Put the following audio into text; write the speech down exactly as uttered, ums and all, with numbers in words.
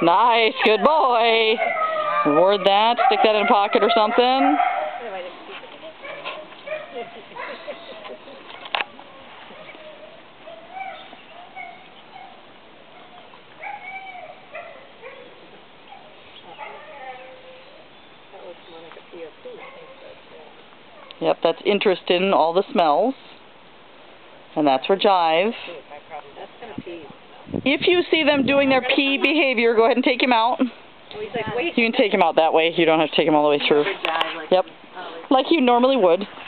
Nice, good boy. Reward that. Stick that in a pocket or something. Yep, that's interested in all the smells. And that's for Jive. If you see them doing their pee behavior, go ahead and take him out. You can take him out that way. You don't have to take him all the way through. Yep, like you normally would.